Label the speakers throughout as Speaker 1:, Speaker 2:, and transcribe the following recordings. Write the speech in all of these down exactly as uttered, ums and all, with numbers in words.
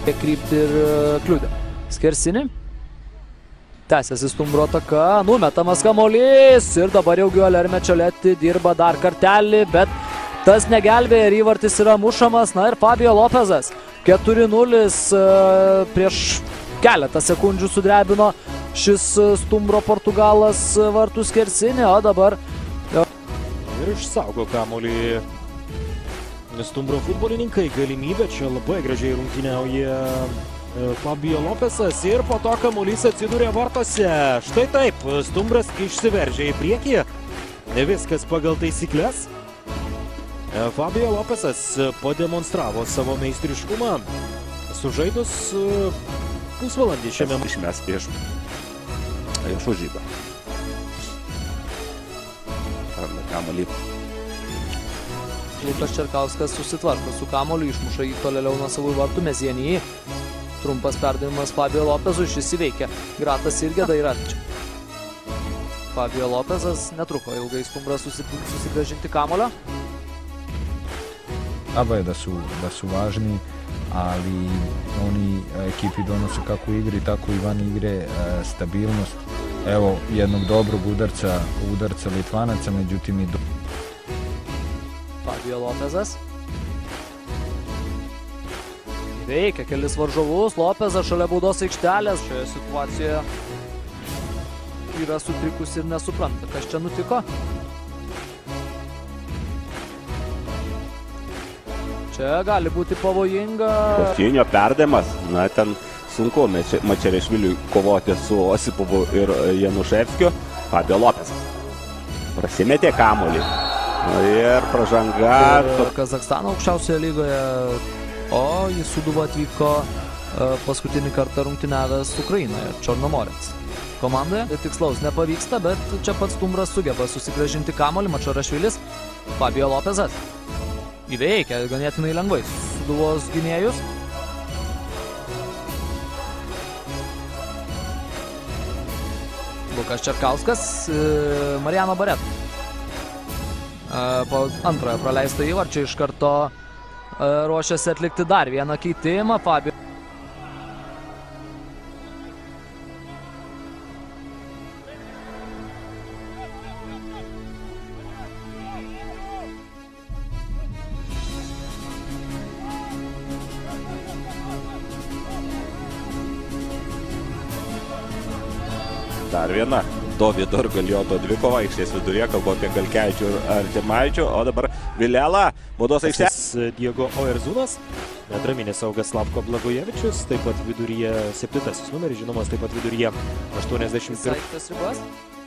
Speaker 1: kryptį ir kliūdė. Skersinį. Tęsiasi Stumbro ataka, numetamas kamuolys ir dabar jau Guillermo Čeleti dirba dar kartelį, bet tas negelbėja ir įvartis yra mušamas. Na ir Fabio Lopesas keturi nulis prieš keletą sekundžių sudrebino šis Stumbro Portugalas vartų skersinį, o dabar
Speaker 2: ir išsaugo kamuolį Stumbro futbolininkai. Galimybė čia labai gražiai rungtyniauja Fabio Lopesas ir po to kamuolys atsidūrė vartose. Štai taip, Stumbras išsiveržė į priekį. Viskas pagal taisyklės. Fabio Lopesas pademonstravo savo meistriškumą. Sužaidus pusvalandį šiame
Speaker 3: išmes iš iš užžybą. Arba kamuolį.
Speaker 1: Lukas Čerkauskas susitvarko su kamuoliu, išmuša jį tolėliau nuo savų vartų. Mezienį. Trumpas perdavimas Fabio Lopesui, šis įveikia Gratas ir Geda ir atčia. Fabio Lopesas netruko ilgai Stumbras susigražinti kamulio.
Speaker 4: Aba je da su, da su važni, ali oni ekipi donose kako u igri, tako i van igre stabilnost. Evo jednog dobrog udarca, udarca Litvanaca, međutim i do...
Speaker 1: Fabio Lopesas. Veikia kelis varžovus, Lopesas šalia baudos aikštelės. Šioje situacijoje yra sutrikusi ir nesupranta, kas čia nutiko. Čia gali būti pavojinga.
Speaker 3: Kofinio perdavimas, na ten sunku Mačerešviliui kovoti su Osipovu ir Januševskiu. Fabio Lopesas prasimetė kamuolį ir pražanga.
Speaker 1: Kazakstano aukščiausioje lygoje. O į Sūduvą atvyko paskutinį kartą rungtyniavęs Ukrainoje, Čornomorets komandoje. Tikslaus nepavyksta, bet čia pats Stumbras sugeba susigražinti kamuolį. Mačerašvilis, Fabio Lopesas įveikia ganėtinai lengvai Sūduvos gynėjus. Lukas Čerkauskas, Mariano Baret. Po antrojo praleisto įvarčio iš karto ruošiasi atlikti dar vieną keitimą. Fabio.
Speaker 3: Dar viena Dovydo ir Galioto dvikova aikštės viduryje, kalbu apie Galkevičių ir Artimaičių, o dabar Vilela, baudos aikštės.
Speaker 2: Diego Oerzunas, atraminis saugas Slavko Blagojevičius, taip pat viduryje septintasis numeris, žinomas taip pat viduryje aštuoniasdešimt pirmas.
Speaker 1: Aikštės ribas.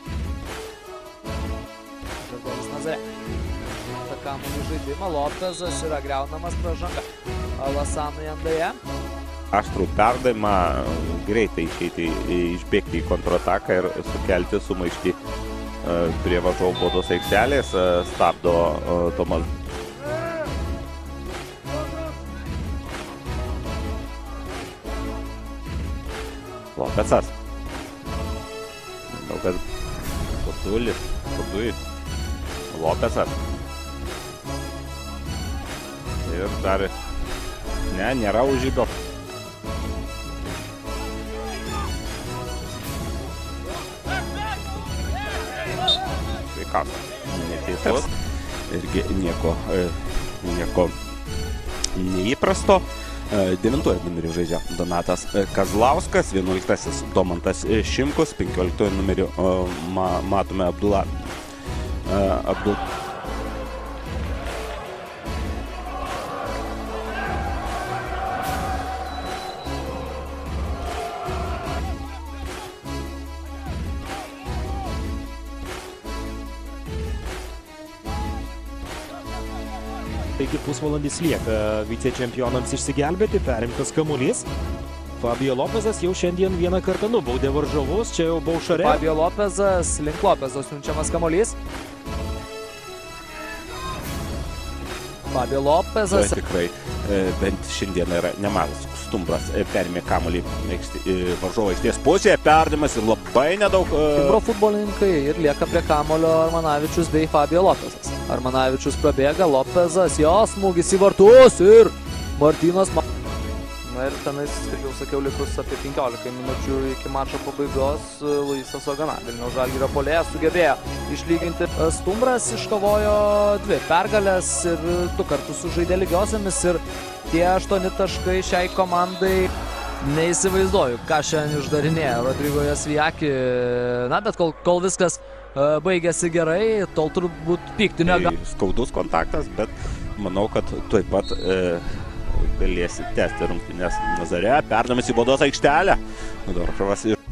Speaker 1: Žagoris Nazare. Ta kamuolį žaidimą, Lopesas yra griaunamas pražanga. Alasanui Andaje.
Speaker 3: Aštrų perdavimą, greitai išeiti, išbėgti į kontrataką ir sukelti sumaištį prie varžovų baudos aikštelės. Stabdo Tomas. Lopesas. Manau, kad Potulis, Potulis. Lopesas. Ir dar, ne, nėra užžybio. Neteisus. Irgi nieko, nieko neįprasto. Devintuoju numeriu žaidžia Donatas Kazlauskas, vienuoliktasis Domantas Šimkus, penkioliktuoju numeriu matome Abdula Abdul.
Speaker 2: Taigi pusvalandis lieka vicečempionams išsigelbėti, perimtas kamuolys. Fabio Lopesas jau šiandien vieną kartą nubaudė varžovus, čia jau Baušare.
Speaker 1: Fabio Lopesas, link Lopeso siunčiamas kamuolys. Fabio Lopesas.
Speaker 3: Tikrai, bent šiandien yra nemažas. Stumbras perėmė kamuolį varžovo aikštės pusėje, perdavimas ir labai nedaug.
Speaker 1: Stumbro futbolininkai ir lieka prie kamuolio Armanavičius bei Fabio Lopesas. Armanavičius prabėga, Lopesas, jo smūgis į vartus ir Martynas. Na ir tenais, kaip jau sakiau, likus apie penkiolika minučių iki mačo pabaigos, Luisas Ogana, Vilniaus Žalgirio puolėjas, sugebėjo išlyginti. Stumbras iškovojo dvi pergalės ir du kartus sužaidė lygiosiamis ir tie aštuoni taškai šiai komandai. Neįsivaizduoju, ką šiandien išdarinėja Rodrigo Jasviaki. Na, bet kol, kol viskas uh, baigėsi gerai, tol turbūt pykti negali.
Speaker 3: Skaudus kontaktas, bet manau, kad tuoj pat e, galėsi tęsti rungtynes Nazare. Perdamas į baudos aikštelę. Doržovas ir...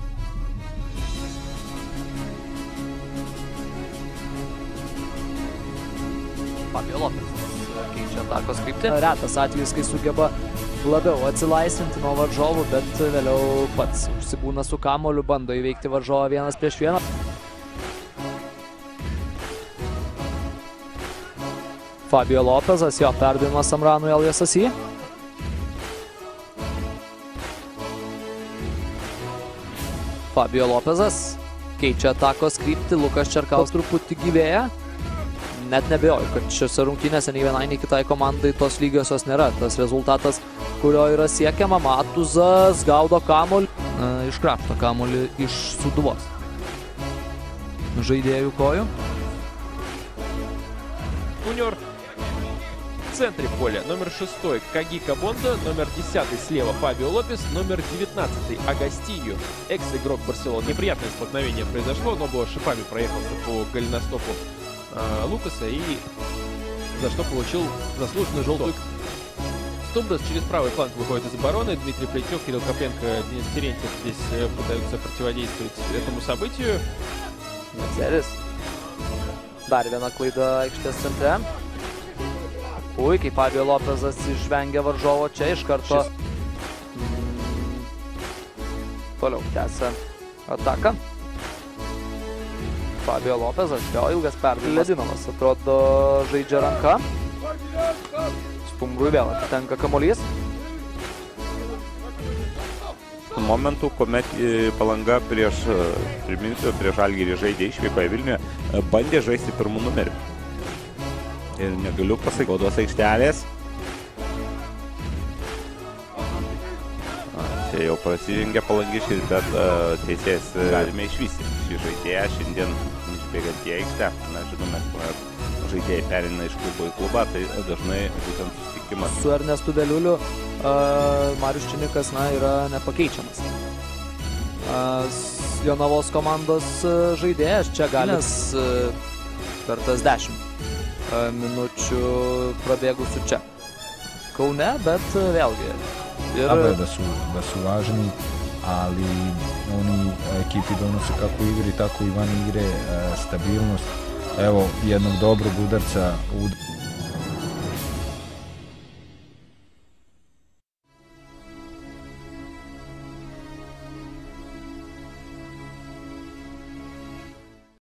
Speaker 1: Fabio Lopes keičia atakos kryptį. Retas atvejis, kai sugeba labiau atsilaisvinti nuo varžovų, bet vėliau pats užsibūna su kamuoliu, bando įveikti varžovą vienas prieš vieną. Fabio Lopesas, jo perdavimas Samranui Aljasasi. Fabio Lopesas keičia atakos kryptį, Lukas Čerkaus truputį gyvėja. Net nebejoju, kad šiose rungtynėse nei vienai, nei kitai komandai tos lygiosios nėra. Tas rezultatas, kurio yra siekiama, Matuzas gaudo kamuolį, e, iškrapšto kamuolį iš sūduvos žaidėjų kojų.
Speaker 5: Junior в центре поля номер шестой Кагика Бонда, номер десятый слева Фабио Лопес, номер девятнадцатый Агастиньо, экс-игрок Барселоны. Неприятное столкновение произошло, но было шипами проехался по голеностопу э, Лукаса и за что получил заслуженную желтую. Stumbras через правый фланг выходит из обороны. Дмитрий Плетнев, Кирилл Копленко, Денис Терентьев здесь э, пытаются противодействовать этому событию.
Speaker 1: Mercedes. Dar viena klaida aikštės centre. Puikiai Fabio Lopesas išvengia varžovo čia iš karto. Mm. Toliau tęsia ataką. Fabio Lopesas, jo ilgas perdavimas. Ledinomas atrodo žaidžia ranka. Stumbrui vėl atitenka kamuolys.
Speaker 3: Momentų, kuomet Palanga prieš, priminsiu, prieš Žalgirį žaidė išvykoje Vilniuje, bandė žaisti pirmų numerių. Ir negaliu pasakyti, baudos aikštelės. Čia jau prasižengė Palangiškis, bet uh, teisėjas galime išvysti šį žaidėją. Šiandien išbėgant į aikštę, na, žinome, žaidėjai perina iš klubo į klubą, tai dažnai būtent susitikimas.
Speaker 1: Su Ernestu Veliuliu uh, Marius Činikas, na, yra nepakeičiamas. Uh, Jonavos komandos uh, žaidėjas čia galės uh, per tas dešimt uh, minučių prabėgusių čia Kaune, bet uh, vėlgi.
Speaker 4: Ir... Dobro je da su, da su važni, ali oni ekipi donose kako u igri, tako i van igre stabilnost. Evo jednog dobrog udarca, ud...